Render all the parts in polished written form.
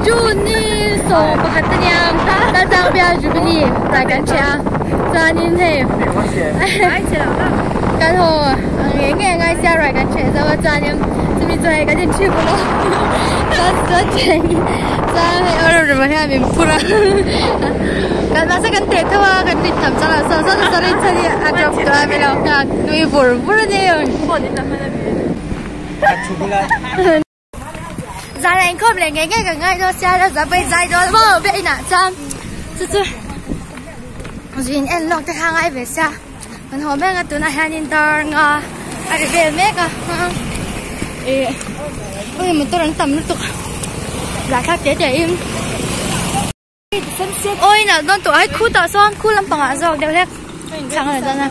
Juni so pakatanyam ta tang bia jubilee ta kan cha za nin he kan ho nge ngai sia ra kan che za wa za nim zimi zai kan chi bu lo za che za he oro ma ha mi pura kan ma sa kan te thawa kan ni tham cha la sa ri cha ni a job ta me lo ka nui bur ne bo ni ta ma na bi chu bu la ra anh không lại nghe cả ngay thôi xa ra ra bây dài đó bơ vậy nè chăm chứ duyên em lọc tới hàng ai về xa mình hỏi mấy cái tụi này hàng in tờ ngà ai về mấy cái ôi mình tôi đang tầm lúc là khác chế trẻ im ôi nè don tụi ấy khu tờ son khu làm bằng ạ rồi đều hết chẳng là ra nè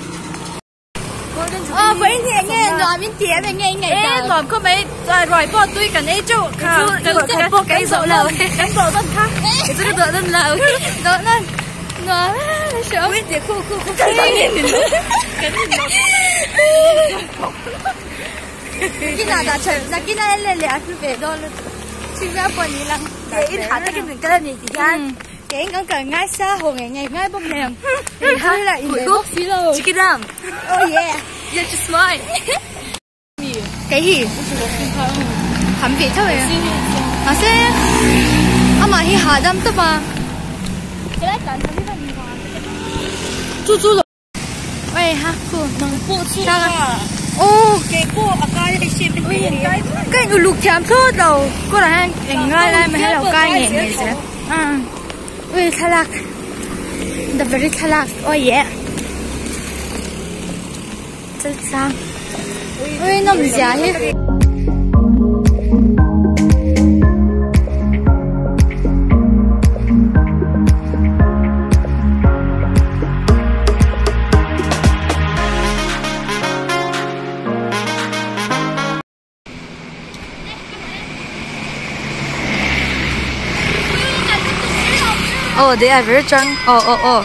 vậy thì nghe nói miếng tiền này nghe ngày nói có mấy rồi bỏ tôi cả đấy chỗ cái bỏ cái dậu lầu cái dậu đơn khác cái dậu đơn lầu đó nên nó sợ miếng tiền khu cái cái nào đã chơi ra cái này lên lẹ cứ về đó xin ra bọn gì lắm để ít hạt cái mình cái này thì gan cái con cần ngay xa hồ ngày ngay bông nèm hay là để bốc xí đâu chỉ cái đam oh yeah you're just smart cái gì hẳn vị thôi à sẽ mà hi hà đam tốt mà猪猪了喂哈酷能播出啊ô cái cô ở cái này xem cái người lục chạm thôi đâu cô là anh ngay đây mà hay là cái này này sẽ ui thalak the very thalak oh yeah真香ui nó mình giả hết oh they are very drunk oh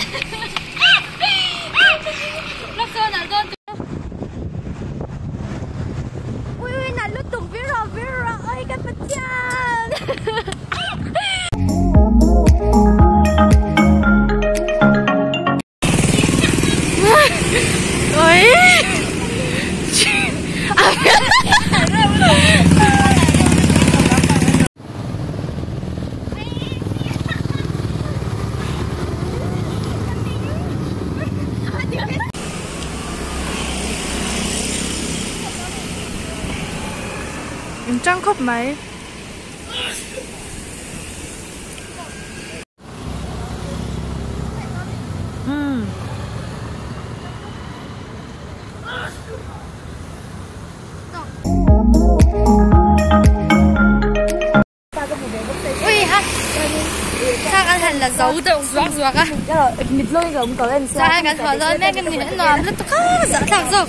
trang khóc mấy ui ha sao ăn thành là dấu tượng ruột á mịt lôi rồi có lên sao ăn thở lên mấy cái miếng nó rất khó dở thằng rồi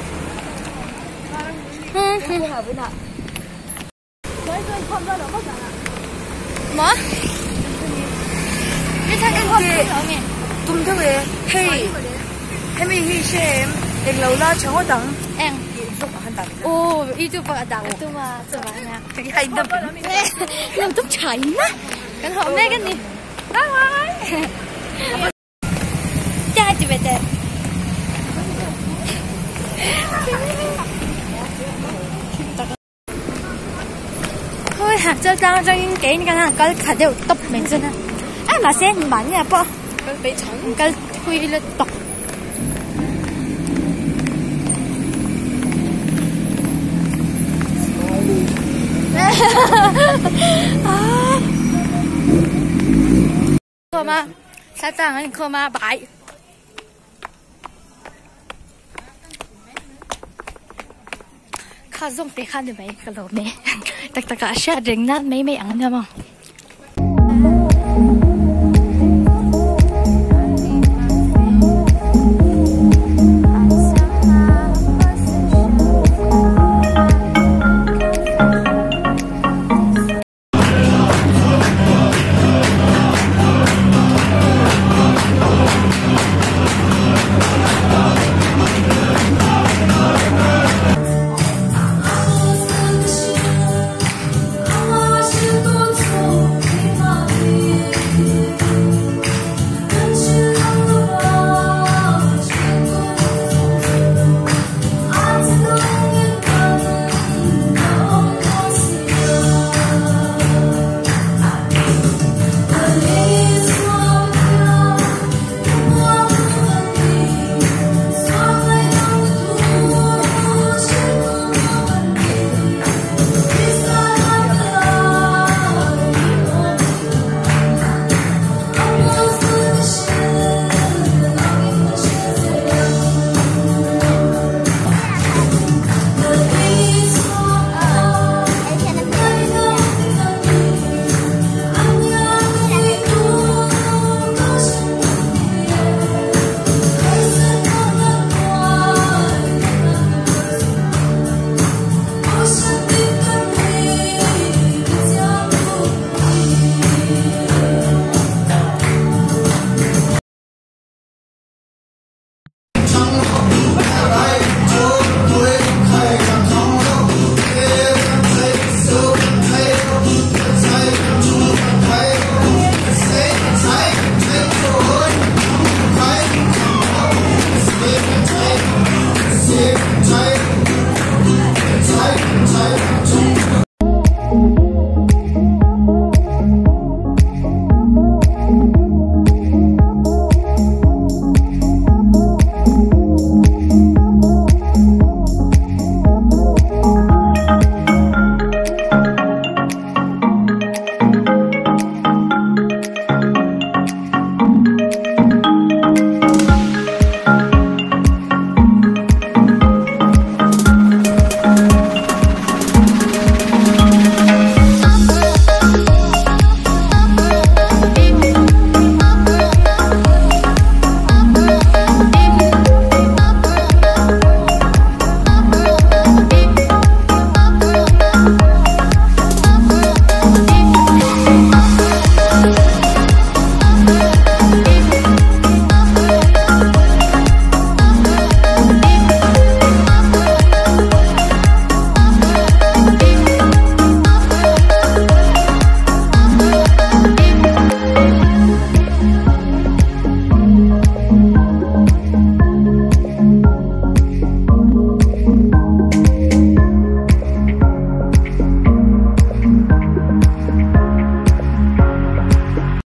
뭐? 좀 더해 헤이 헤미 히셈 앵라울라 정어당 앵 오 이쪽 바다고 또마 또마냐 그게 아닌데 그냥 좀 차이나 cái họ mấy cái gì đó thôi cha chị về tệ thôi hạt cho tao cho những cái này cái khả đều tập mình xem nè ai mà xem bắn nha po cái quy lên tập cơ mà sao tao anh cơ mà bại khá giống để khăn được mấy cái lỗ này tất cả sẽ rình nát mấy ăn nha mà